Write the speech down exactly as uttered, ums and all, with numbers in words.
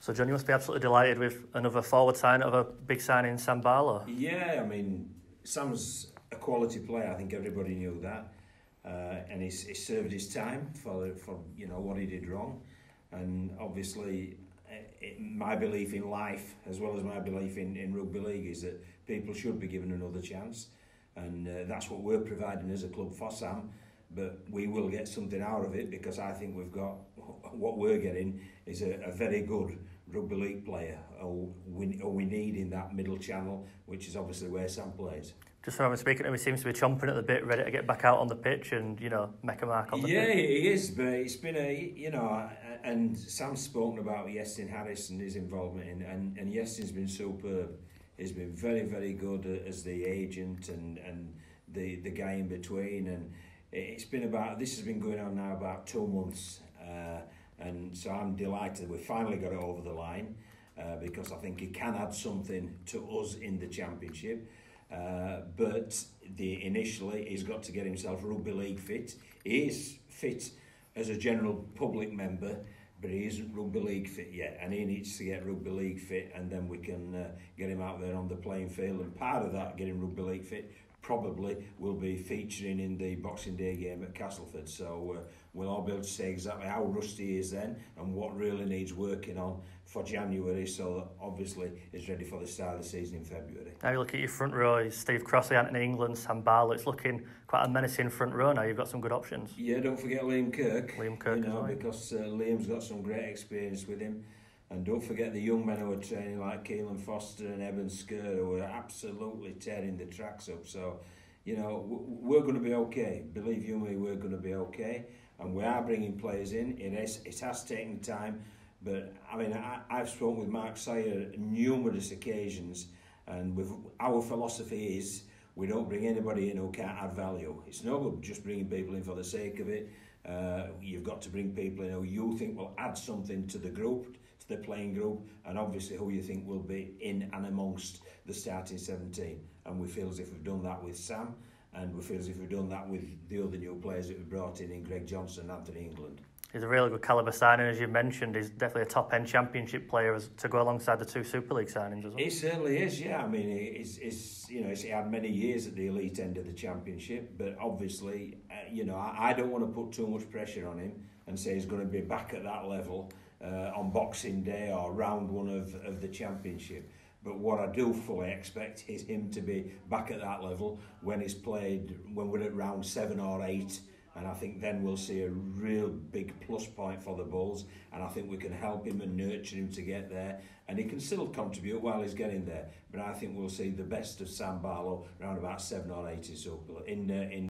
So, John, you must be absolutely delighted with another forward sign of a big signing, Sam Barlow. Yeah, I mean, Sam's a quality player. I think everybody knew that, uh, and he's, he's served his time for for you know what he did wrong, and obviously, it, my belief in life as well as my belief in, in rugby league is that people should be given another chance, and uh, that's what we're providing as a club for Sam. But we will get something out of it, because I think we've got what we're getting is a, a very good rugby league player who we, who we need in that middle channel, which is obviously where Sam plays. Just from speaking to him, he seems to be chomping at the bit, ready to get back out on the pitch and, you know, make a mark on the yeah, pitch. Yeah, he is, but it's been a, you know, and Sam's spoken about Yestin Harris and his involvement in, and, and Yestin's been superb. He's been very, very good as the agent and, and the, the guy in between, and it's been about, this has been going on now about two months, uh, and so I'm delighted we finally got it over the line, uh, because I think he can add something to us in the Championship. Uh, but the initially he's got to get himself rugby league fit. He is fit as a general public member, but he isn't rugby league fit yet, and he needs to get rugby league fit, and then we can uh, get him out there on the playing field. And part of that, getting rugby league fit, probably will be featuring in the Boxing Day game at Castleford. So uh, we'll all be able to say exactly how rusty he is then and what really needs working on for January, so that obviously he's ready for the start of the season in February. Now you look at your front row, Steve Crossley, Anthony England, Sam Barlow. It's looking quite a menacing front row now. You've got some good options. Yeah, don't forget Liam Kirk. Liam Kirk, you know, as well. because uh, Liam's got some great experience with him. And don't forget the young men who are training, like Keelan Foster and Eben Skur, who are absolutely tearing the tracks up. So, you know, we're going to be okay. Believe you me, we're going to be okay. And we are bringing players in. It, is, it has taken time. But, I mean, I, I've spoken with Mark Sire numerous occasions. And with, our philosophy is we don't bring anybody in who can't add value. It's no good just bringing people in for the sake of it. Uh, you've got to bring people in who you think will add something to the group, to the playing group, and obviously who you think will be in and amongst the starting seventeen. And we feel as if we've done that with Sam, and we feel as if we've done that with the other new players that we brought in, in Greg Johnson and Anthony England. He's a really good calibre signing, as you mentioned. He's definitely a top-end Championship player as, to go alongside the two Super League signings as well. He certainly is, yeah. I mean, he's, he's you know, he's had many years at the elite end of the Championship, but obviously, uh, you know, I, I don't want to put too much pressure on him and say he's going to be back at that level uh, on Boxing Day or round one of, of the Championship. But what I do fully expect is him to be back at that level when he's played, when we're at round seven or eight. And I think then we'll see a real big plus point for the Bulls, and I think we can help him and nurture him to get there, and he can still contribute while he's getting there. But I think we'll see the best of Sam Barlow around about seven or eight in Super in uh, in